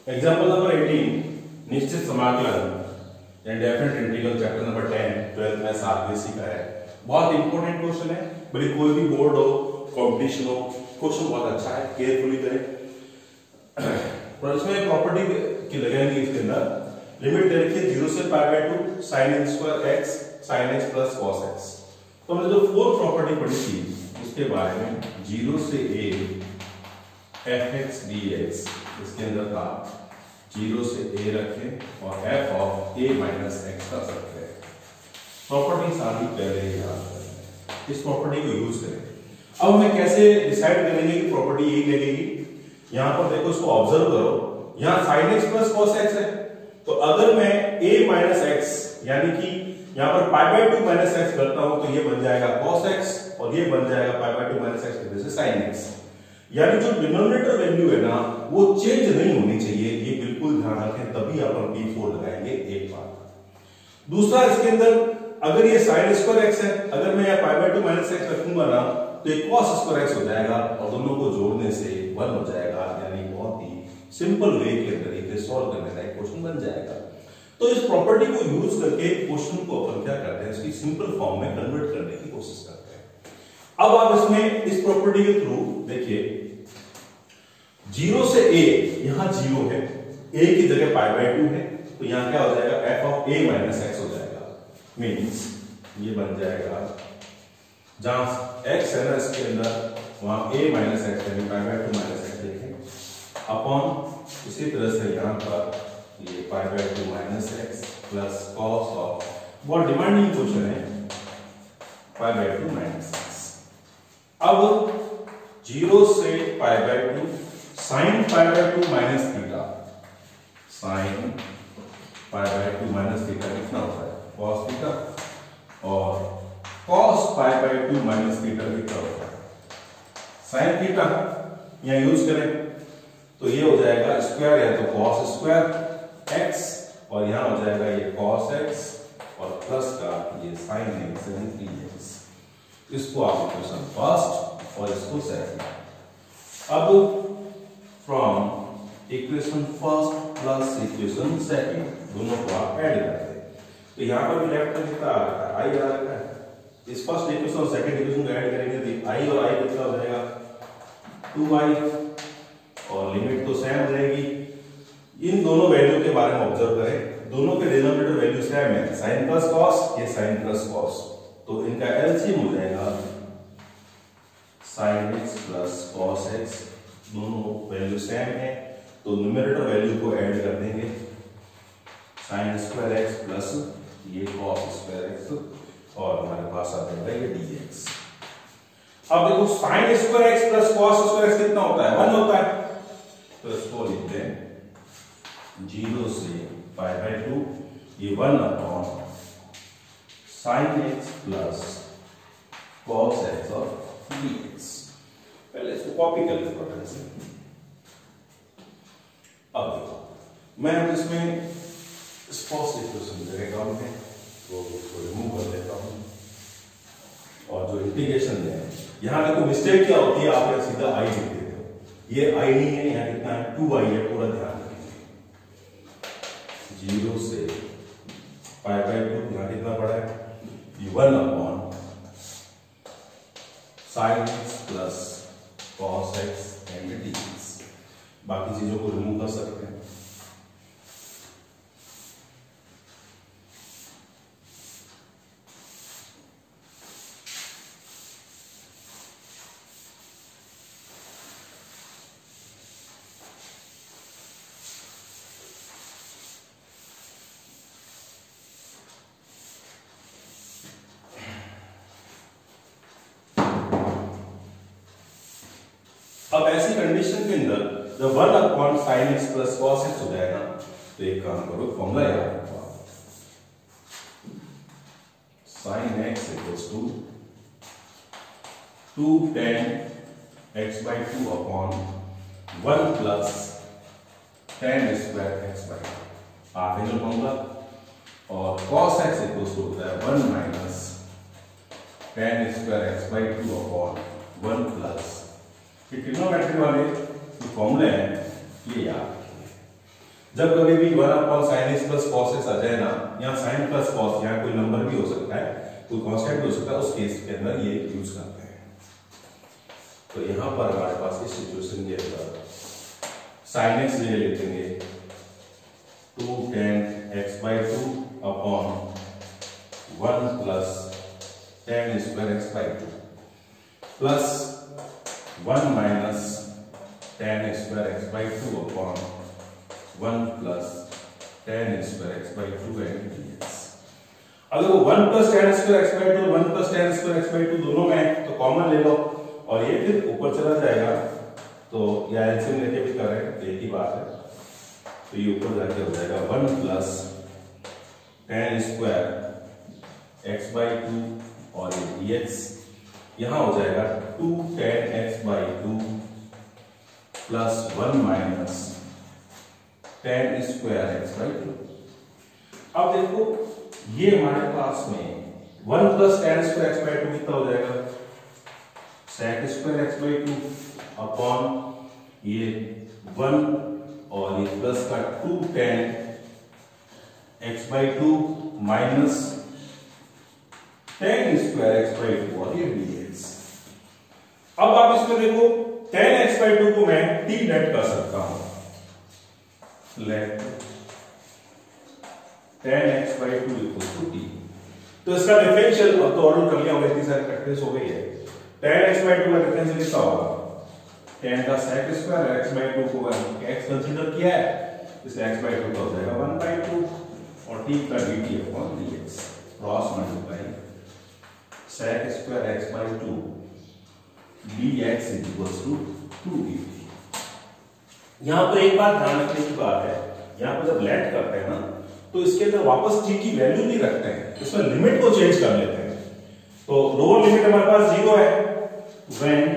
Example number 18, निश्चित समाकलन and definite integral chapter number 10 12th में सातवीं का है। बहुत इंपॉर्टेंट क्वेश्चन है, बड़ी कोई भी बोर्ड हो, कंपटीशन हो, क्वेश्चन बहुत अच्छा है, केयरफुली करें। और इसमें प्रॉपर्टी की लगेंगी, इसके अंदर लिमिट दे रखी है 0 से π/2 sin n square x sin x plus cos x। तो हमने जो फोर्थ प्रॉपर्टी पढ़ी थी उसके बारे में 0 से a fx dx, इसके अंदर था 0 से a रखें और f of a minus x कर सकते हैं। प्रॉपर्टी सारी पहले याद करें, इस प्रॉपर्टी को यूज करें। अब हमें कैसे डिसाइड करेंगे कि प्रॉपर्टी यही लगेगी? यहां पर देखो, इसको ऑब्जर्व करो, यहां sin x plus cos x है, तो अगर मैं a माइनस x यानी कि यहां पर π/2 माइनस x करता हूं तो ये बन जाएगा cos x और ये बन जाएगा π/2 माइनस x की वजह से sin x। यानी जो डिनोमिनेटर वैल्यू है ना वो चेंज नहीं होनी चाहिए, ये बिल्कुल ध्यान रखें, तभी अपन p4 लगाएंगे एक बार। दूसरा, इसके अंदर अगर ये sin स्क्वायर x है, अगर मैं यहाँ π/2 माइनस x रखूंगा ना तो ये cos स्क्वायर x हो जाएगा और दोनों को जोड़ने से 1 हो जाएगा, यानी बहुत ही सिंपल वे के तरीके सॉल्व करने का एक क्वेश्चन बन जाएगा। तो इस प्रॉपर्टी को यूज करके क्वेश्चन को अपन क्या करते हैं, इसकी सिंपल फॉर्म में कन्वर्ट करने की कोशिश करते हैं। अब आप इसमें इस प्रॉपर्टी के थ्रू देखिए, 0 से a, यहां 0 है, a की जगह π/2 है, तो यहां क्या हो जाएगा f of a minus x हो जाएगा। मींस ये बन जाएगा, जहां x है ना इसके अंदर, वहां a माइनस x यानी π/2 माइनस x लिखें अपॉन, इसी तरह से यहां पर ये π/2 minus x plus cos of, बहुत डिमांडिंग क्वेश्चन है, π/2 माइनस x। अब 0 से π/2 sin π/2 minus theta, sin π/2 minus theta कितना होता है cos थीटा, और cos π/2 माइनस थीटा कितना होता है sin थीटा। यहां यूज करें तो ये हो जाएगा स्क्वायर या तो cos स्क्वायर x और यहां हो जाएगा ये cos x और प्लस का ये sin x यानी 3x। इसको आप इक्वेशन फर्स्ट और इसको सेकंड। अब from equation first plus equation second दोनों को आप ऐड करते हैं, तो यहां पर भी लेफ्ट में कितना आ रहा है i आ रहा है। इस फर्स्ट इक्वेशन और सेकंड इक्वेशन को ऐड करेंगे तो i और i कितना हो जाएगा 2i, और लिमिट तो सेम रहेगी। इन दोनों वैल्यू के बारे में ऑब्जर्व करें, दोनों के डिनोमिनेटर वैल्यू सेम है, sin प्लस cos, ये sin प्लस cos, तो इनका एलसीएम हो जाएगा sin x plus cos x, दोनों वैल्यू सेम है, तो न्यूमरेटर वैल्यू को ऐड कर देंगे, sin स्क्वायर x प्लस ये cos स्क्वायर x और हमारे पास आ जाएगा ये dx। अब देखो sin square x plus cos square x कितना होता है 1 होता है, तो इसको लिखते हैं 0 से π/2 ये 1 upon sin x plus cos x और dx। पहले इसको कॉपी कर लेते हैं से। अब देखो मैं इसमें स्पॉस इक्वेशन जगह कम है तो उसको रिमूव कर लेता हूं, और जो इंटीग्रेशन है यहां देखो मिस्टेक क्या होती है, आप सीधा i लिख देते हो, ये i नहीं है, यहां कितना है 2i है, पूरा ध्यान रखिए। 0 से π/2 यहां कितना पड़ा है ये 1 upon sin x plus cos x and dx। बाकी चीजों को रिमूव कर सकते हैं। अब ऐसी कंडीशन के अंदर जब 1 upon sin x plus cos x हो जाएगा तो एक काम करो, फॉर्मूला याद रखो, sin x equals to 2 tan x/2 upon 1 plus tan square x/2 half angle formula, और cos x इक्वल्स टू होता है 1 minus tan square x/2 upon 1 plus, trigonometry वाले जो फॉर्मूले हैं ये याद रखिए। जब कभी भी 1/sin x plus cos x आ जाए ना, यहाँ sin प्लस cos, यहाँ कोई नंबर भी हो सकता है, कोई कांस्टेंट भी हो सकता है, उस केस के अंदर ये यूज करते हैं। तो यहाँ पर हमारे पास इस सिचुएशन के अंदर sin x ले लेंगे 2 tan x/2 upon 1 plus tan square x/2 plus 1 minus tan square x/2 upon 1 plus tan square x/2 and dx। अगर वो 1 प्लस tan स्क्वायर x/2 और 1 प्लस tan स्क्वायर x/2 दोनों में है तो कॉमन ले लो और ये फिर ऊपर चला जाएगा, तो या एलसीएम लेके भी करें एक ही बात है, तो ये ऊपर जाके हो जाएगा 1 प्लस tan स्क्वायर x/2 और ये dx, यहां हो जाएगा 2 tan x/2 plus 1 minus tan square x/2। अब देखो ये हमारे पास में 1 प्लस tan स्क्वायर x/2 कितना हो जाएगा, sec स्क्वायर x/2 अपॉन ये 1 और ये प्लस का 2 tan x/2 minus tan square x/2 और ये dx। अब आप इसमें देखो tan x/2 को मैं t लेट कर सकता हूं, let tan x/2 equal to t। तो इसका डिफरेंशियल अब तो ऑर्डर कर लिया होगा, इतनी सारी प्रैक्टिस हो गई है। tan x/2 का डिफरेंशियल कितना होगा, tan का sec स्क्वायर x/2 को x कंसीडर किया है, इसलिए x/2 का हो जाएगा 1/2 और t का dt upon dx cross multiply sec square x/2 dx equals to 2dt। यहां पर एक बात ध्यान रखने की बात है, यहां पर जब लेट करते हैं ना तो इसके अंदर वापस t की वैल्यू नहीं रखते हैं, इसमें लिमिट को चेंज कर लेते हैं। तो लोअर लिमिट हमारे पास 0 है when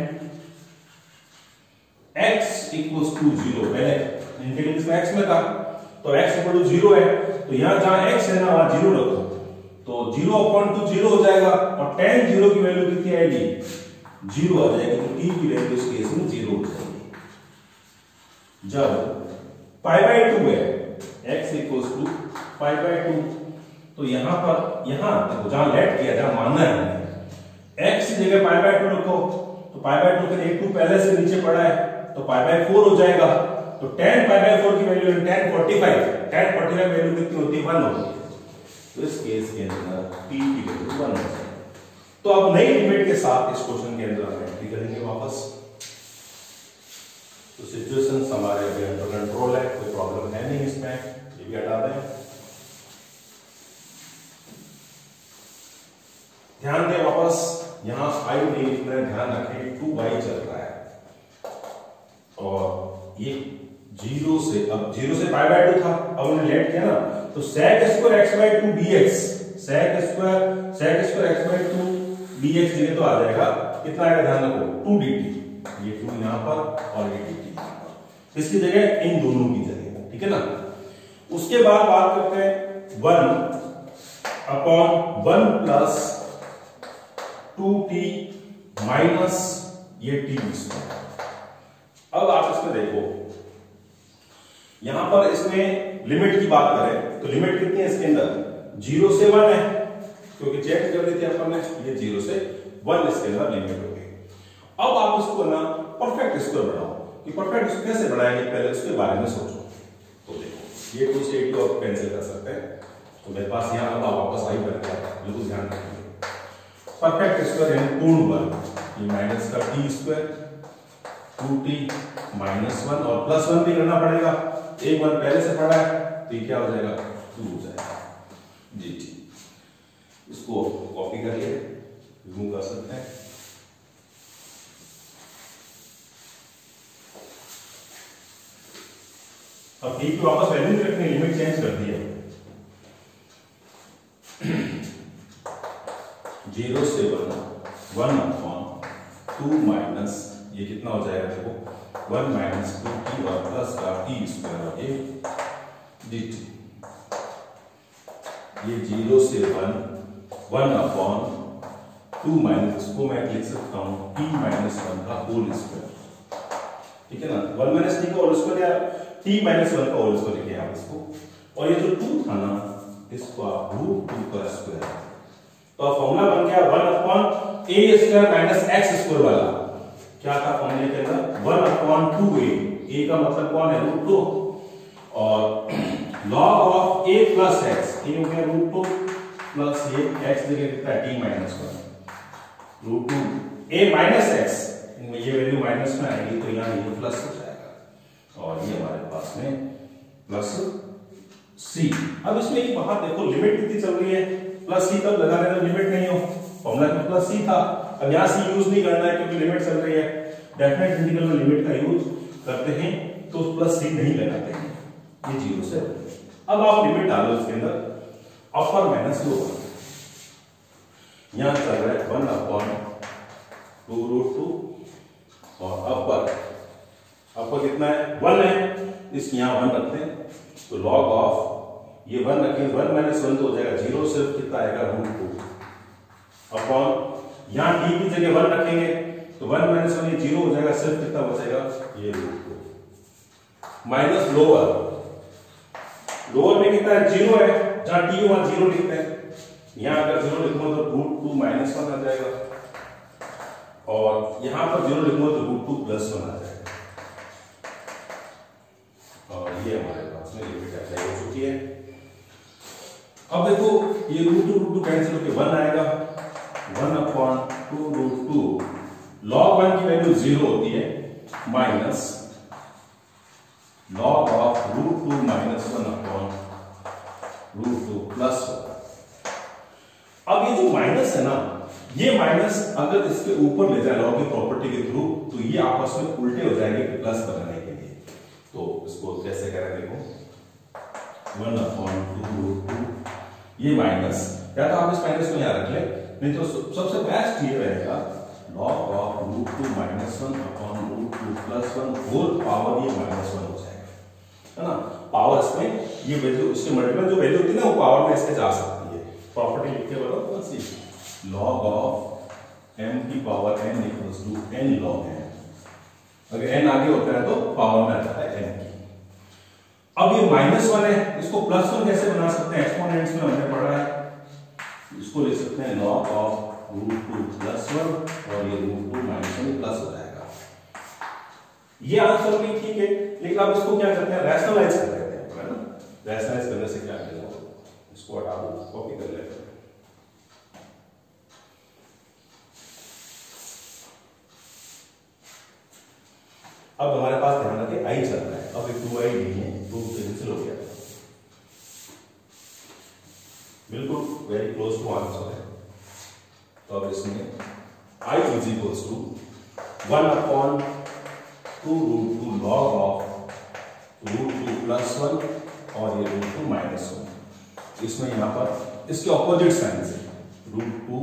x इक्वल्स टू 0, पहले इंटीग्रल इसमें x में था तो x इक्वल टू 0 है, तो यहां जहां x है ना वहां 0 रखो, तो 0/2 0 हो जाएगा और tan 0 की वैल्यू कितनी आएगी, 0 आ जाएगी, तो t की वैल्यू इस केस में 0 हो जाएगी। जब π/2 है x इक्वल्स टू π/2, तो यहां पर यहां देखो जहां लेट किया, जहां मानना है हमने x की जगह π/2 रखो, तो π/2 के 1 2 पहले से नीचे पड़ा है तो π/4 हो जाएगा, तो tan π/4 की वैल्यू है tan 45 वैल्यू कितनी होती है, 1 होती है, तो इस केस के अंदर t की वैल्यू 1 हो जाएगी। तो अब नई लिमिट के साथ इस क्वेश्चन के अंदर हम एंट्री करेंगे वापस। तो सिचुएशन हमारे अभी अंडर कंट्रोल है, कोई प्रॉब्लम है नहीं इसमें, ये भी हटा दें। ध्यान दें वापस, यहां i नहीं लिखना है, ध्यान रखें 2y चल रहा है और ये 0 से, अब 0 से π/2 था, अब हमने लेट किया ना, तो sec square x/2 dx, sec square x/2 dx जगह तो आ जाएगा, कितना आएगा ध्यान रखो 2dt, ये 2 यहां पर और ये dt इसकी जगह, इन दोनों की जगह, ठीक है ना। उसके बाद बात करते हैं 1/1 प्लस 2t माइनस ये t स्क्वायर। अब आप इसमें देखो, यहां पर इसमें लिमिट की बात करें तो लिमिट कितनी है इसके अंदर, 0 से 1 है, क्योंकि चेक कर ली थी अपन ने, ये 0 से 1 इसके अंदर लिमिट हो गई। अब आप इसको ना परफेक्ट स्क्वायर बनाओ, कि परफेक्ट स्क्वायर कैसे बनाएंगे पहले उसके बारे में सोचो। तो देखो ये 2 से 8 को कैंसिल कर सकते हैं, तो मेरे पास यहां अब वापस आई बन गया, बिल्कुल ध्यान रखिए। परफेक्ट स्क्वायर यानी पूर्ण वर्ग, ये माइनस का t स्क्वायर 2t माइनस 1 और प्लस 1 भी करना पड़ेगा, एक 1 पहले से पड़ा है तो ये क्या हो जाएगा 2 हो जाएगा जी। ठीक, इसको कॉपी करिए, रिमूव कर सकते हैं। अब t की वापस वैल्यू नहीं रखनी, लिमिट चेंज कर दी है, 0 से 1/2 माइनस ये कितना हो जाएगा देखो 1 माइनस 2t और प्लस का t स्क्वायर और ये dt, ये 0 से 1/2 माइनस, इसको मैं लिख सकता हूं t माइनस 1 का होल स्क्वायर, ठीक है ना। 1 माइनस t का होल स्क्वायर या t माइनस 1 का होल स्क्वायर लिखे आप इसको, और ये जो 2 था ना इसको आप रूट 2 का स्क्वायर, तो फॉर्मूला बन गया 1 upon a square minus x square वाला। क्या था फॉर्मूले के अंदर 1 अपॉन 2a, a का मतलब कौन है रूट 2, और log of a plus x, a हो गया रूट 2 प्लस ये x जगह कितना है t minus 1 root 2 a minus x, इनमें ये वैल्यू माइनस में आएगी तो यहाँ ये प्लस हो जाएगा, और ये हमारे पास में प्लस c। अब इसमें एक बात देखो, लिमिट कितनी चल रही है, प्लस c तब लगा रहे लिमिट नहीं हो, फॉर्मूला में प्लस c था, अब यहाँ c यूज नहीं करना है क्योंकि लिमिट चल रही है। डेफिनेट इंटीग्रल में लिमिट का यूज करते हैं तो प्लस c नहीं लगाते हैं, ये 0 से। अब आप लिमिट डालो इसके अंदर, अपर माइनस लोअर, यहां चल रहा है 1 अपॉन 2 रूट 2, और अपर कितना है 1 है, इसकी यहां 1 रखते हैं, तो लॉग ऑफ ये 1 रखें, 1 माइनस 1 तो हो जाएगा 0, सिर्फ कितना आएगा रूट 2 अपॉन, यहां t की जगह 1 रखेंगे तो 1 माइनस 1 ये 0 हो जाएगा, सिर्फ कितना बचेगा ये रूट 2 माइनस लोअर, लोअर में कितना है 0 है, जहां t वहां 0 लिखते हैं, यहां अगर 0 लिखूंगा तो रूट 2 माइनस 1 आ जाएगा, और यहां पर 0 लिखूंगा तो रूट 2 प्लस 1 आ जाएगा, और ये हमारे पास में लिमिट अप्लाई हो चुकी है। अब देखो ये रूट 2 कैंसिल होकर 1 आएगा, 1 अपॉन 2 रूट 2, लॉग 1 की वैल्यू 0 होती है, minus log of root 2 minus 1 upon root 2 plus 1। अब ये जो माइनस है ना, ये माइनस अगर इसके ऊपर ले जाए लॉग की प्रॉपर्टी के थ्रू तो ये आपस में उल्टे हो जाएंगे प्लस बनाने के लिए, तो इसको कैसे करें देखो, 1 अपॉन 2 रूट 2, ये माइनस, या तो आप इस माइनस को यहां रख ले, नहीं तो सबसे बेस्ट ये रहेगा log of root 2 minus 1 upon root 2 plus 1 whole power, ये माइनस 1 हो जाएगा, है ना, पावर इसमें ये वैल्यू इसके मल्टीपल जो वैल्यू होती है ना वो पावर में इसके जा सकती है, प्रॉपर्टी लिख के बताओ कौन सी, लॉग ऑफ m की power n equals to n log n, अगर n आगे होता है तो पावर में आ जाता है n की। अब ये माइनस 1 है, इसको प्लस 1 कैसे बना सकते हैं, एक्सपोनेंट्स में हमने पढ़ा है, इसको लिख सकते हैं log ऑफ रूट 2 प्लस 1, और ये रूट 2 माइनस 1 प्लस हो जाएगा। ये आंसर भी ठीक है, लेकिन आप इसको क्या करते हैं, रैशनलाइज कर देते हैं, है ना, रैशनलाइज करने से क्या मिलेगा, इसको हटा दो, कॉपी कर लेते हैं। अब हमारे पास ध्यान रखें आई चल रहा है, अब एक 2i नहीं है, 2 कैंसिल हो गया, बिल्कुल वेरी क्लोज टू आंसर है, तो अब इसमें i is equals to 1 upon 2 root 2 log of root 2 plus 1, और ये रूट 2 माइनस 1, इसमें यहां पर इसके ऑपोजिट साइन से रूट 2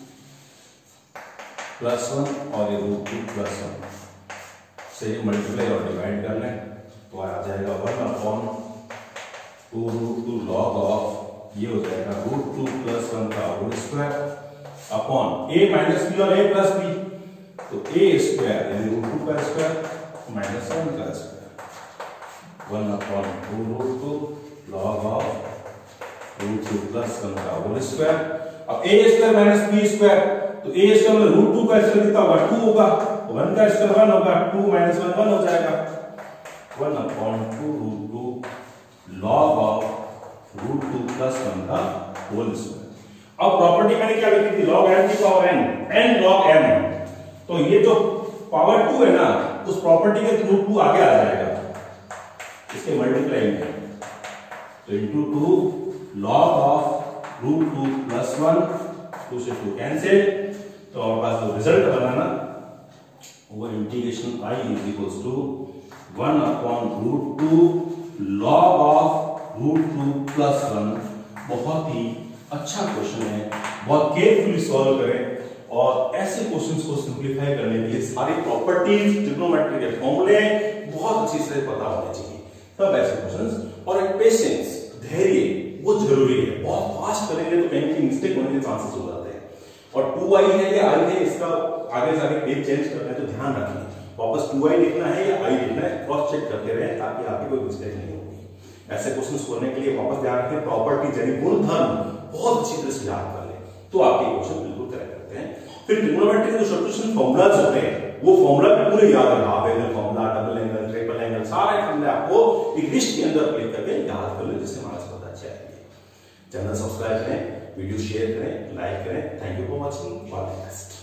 प्लस 1 और ये रूट 2 प्लस 1 से मल्टीप्लाई और डिवाइड कर लें तो आ जाएगा 1 अपॉन 2 रूट 2 लॉग ऑफ, ये हो जाएगा रूट 2 प्लस 1 का whole square upon a minus b और a प्लस b, तो a स्क्वायर यानी रूट 2 का स्क्वायर माइनस 1 का square, 1 upon 2 root 2 log of root 2 plus 1 का होल स्क्वायर। अब a square minus b square, तो a स्क्वायर में रूट 2 का स्क्वायर कितना होगा 2 होगा, 1 का स्क्वायर 1 होगा, 2 माइनस 1 1 हो जाएगा, 1 upon 2 root 2 log of root 2 plus 1 का होल स्क्वायर। अब प्रॉपर्टी मैंने क्या लिखी थी, log m की power n, n log m, तो ये जो पावर 2 है ना उस प्रॉपर्टी के थ्रू 2 आगे आ जाएगा इसके मल्टीप्लाई में, तो into 2 log of root 2 plus 1, 2 से 2 कैंसिल, तो हमारे पास जो रिजल्ट बनाना वो integration i is equals to 1 upon root 2 log of root 2 plus 1। बहुत ही अच्छा क्वेश्चन है, बहुत केयरफुली सॉल्व करें और ऐसे क्वेश्चंस को सिंपलीफाई करने के लिए सारी प्रॉपर्टीज ट्रिग्नोमेट्री के फॉर्मूले बहुत अच्छी से पता होने चाहिए, तब ऐसे क्वेश्चंस, और एक पेशेंस धैर्य वो जरूरी है, बहुत फास्ट करेंगे तो कहीं की मिस्टेक होने के चांसेस हो जाते हैं, और 2i है या i है इसका आगे जाके पेज चेंज करना है तो ध्यान रखिए, वापस 2i लिखना है या i लिखना है, क्रॉस चेक करते रहे ताकि आपकी कोई मिस्टेक नहीं होगी। ऐसे क्वेश्चंस करने के लिए वापस ध्यान रखें, प्रॉपर्टी यानी गुणधर्म बहुत अच्छी तरह से याद कर ले तो आपके क्वेश्चन बिल्कुल करेक्ट करते हैं। फिर ट्रिग्नोमेट्री के जो सॉल्यूशन फॉर्मूलाज होते हैं वो फॉर्मूला भी पूरे याद रखना, half angle formula, double angle, triple angle, सारे फॉर्मूले आपको एक लिस्ट के अंदर क्लिक करके याद कर ले, जिससे हमारा स्पर्धा अच्छा है। चैनल सब्सक्राइब करें, वीडियो शेयर करें, लाइक करें। Thank you for watching, all the best.